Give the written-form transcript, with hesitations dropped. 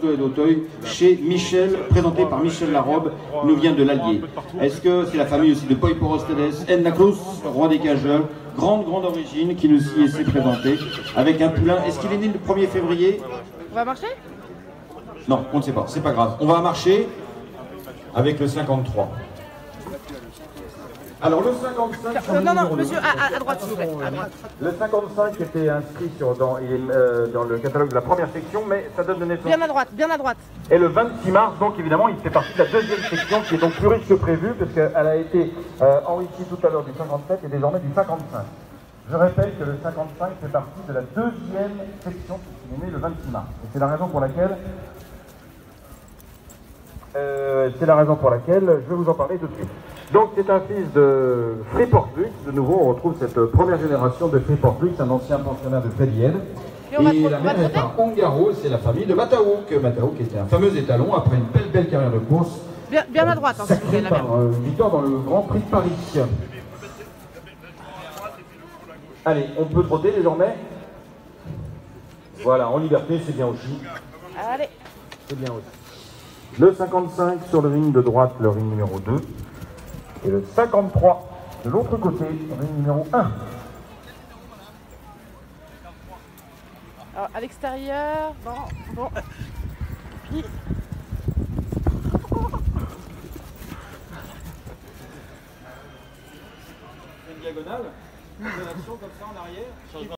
d'Aosto et d'Auteuil, chez Michel, présenté par Michel Larobe, nous vient de l'Allier. Est-ce que c'est la famille aussi de Poi Porostedes, Enna Cruz, roi des cageurs, grande origine, qui nous y est présentée, avec un poulain. Est-ce qu'il est né le 1er février? On va marcher? Non, on ne sait pas, c'est pas grave. On va marcher avec le 53. Alors le 55... Non, monsieur, à droite, s'il vous plaît, à droite. Le 55 était inscrit dans le catalogue de la première section, mais ça donne de naissance. Bien à droite, bien à droite. Et le 26 mars, donc évidemment, il fait partie de la deuxième section, qui est donc plus riche que prévu, parce qu'elle a été enrichie tout à l'heure du 57 et désormais du 55. Je répète que le 55 fait partie de la deuxième section, qui est née le 26 mars. Et c'est la raison pour laquelle... je vais vous en parler tout de suite. Donc c'est un fils de Freeport Lux. De nouveau, on retrouve cette première génération de Freeport Lux, un ancien pensionnaire de Félienne. Et la mère est un Ongaro, c'est la famille de Mataouk. Mataouk était un fameux étalon après une belle carrière de course. Bien à droite, s'il vous plaît, la mère. Victoire dans le Grand Prix de Paris. Allez, on peut trotter désormais. Voilà, en liberté, c'est bien aussi. Allez. C'est bien aussi. Le 55 sur le ring de droite, le ring numéro 2. Et le 53 de l'autre côté, ring numéro 1. Alors, à l'extérieur, bon. Puis... Une diagonale, une action comme ça en arrière.